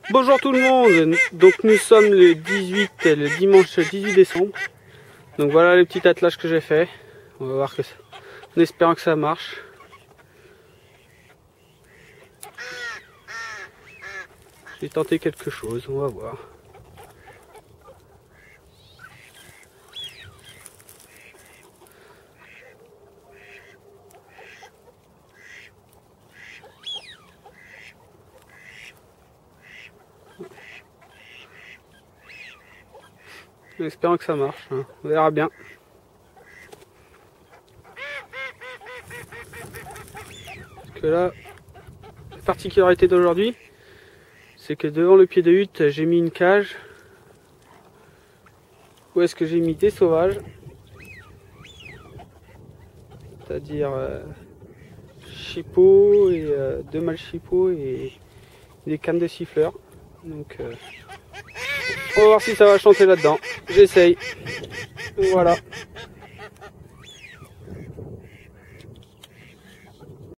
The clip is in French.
Bonjour tout le monde, donc nous sommes le dimanche 18 décembre. Donc voilà les petits attelages que j'ai fait. On va voir en espérant que ça marche. J'ai tenté quelque chose, on va voir. En espérant que ça marche, hein. On verra bien. Parce que là, la particularité d'aujourd'hui, c'est que devant le pied de hutte, j'ai mis une cage. Où est-ce que j'ai mis des sauvages? C'est-à-dire chipot et deux mâles chipots et des cannes de siffleurs. Donc on va voir si ça va chanter là-dedans. J'essaye. Voilà.